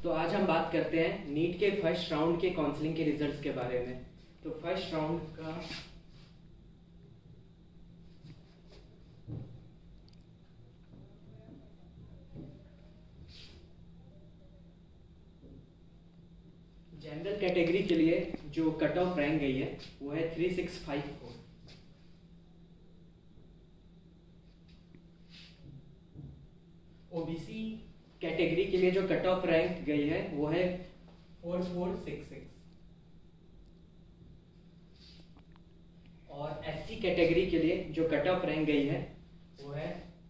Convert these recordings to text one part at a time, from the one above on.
तो आज हम बात करते हैं नीट के फर्स्ट राउंड के काउंसलिंग के रिजल्ट्स के बारे में। तो फर्स्ट राउंड का जनरल कैटेगरी के लिए जो कट ऑफ रैंक गई है वो है 3654। ओबीसी कैटेगरी के लिए जो कट ऑफ रैंक गई है वो है 4466 और एससी कैटेगरी के लिए जो कट ऑफ रैंक गई है वो है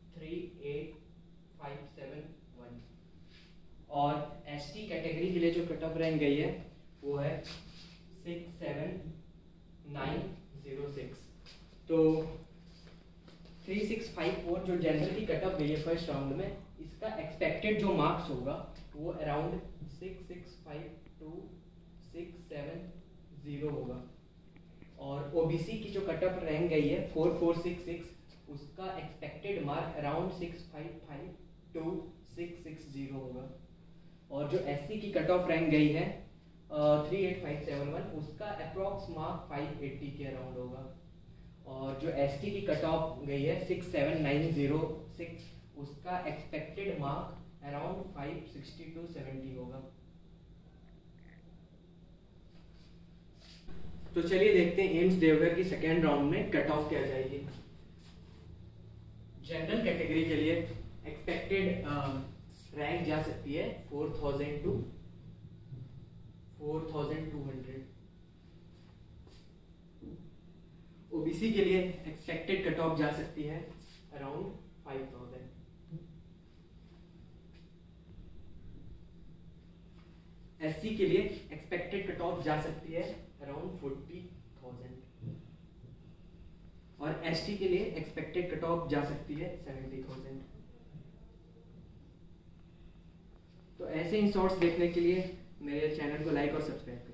38571 और एसटी कैटेगरी के लिए जो कट ऑफ रैंक गई है वो है 67906। तो 3654 जो जनरल की कट ऑफ गई है फर्स्ट राउंड में, इसका एक्सपेक्टेड जो मार्क्स होगा वो अराउंड 6652670 होगा। और ओबीसी की जो कट ऑफ रैंक गई है 4466, उसका एक्सपेक्टेड मार्क अराउंड 6552660 होगा। और जो एससी की कट ऑफ रैंक गई है 38571, उसका अप्रॉक्स मार्क 580 के अराउंड होगा। और जो एसटी की कट ऑफ गई है 67906, उसका एक्सपेक्टेड मार्क अराउंड 560 to 70 होगा। तो चलिए देखते हैं एम्स देवघर की सेकेंड राउंड में कट ऑफ क्या जाएगी। जनरल कैटेगरी के लिए एक्सपेक्टेड रैंक जा सकती है 4000 to 4200। ओबीसी के लिए एक्सपेक्टेड कट ऑफ जा सकती है अराउंड 5000। एससी के लिए एक्सपेक्टेड कट ऑफ जा सकती है अराउंड 40000 और एसटी के लिए एक्सपेक्टेड कट ऑफ जा सकती है 70000। तो ऐसे ही शॉर्ट्स देखने के लिए मेरे चैनल को लाइक और सब्सक्राइब करें।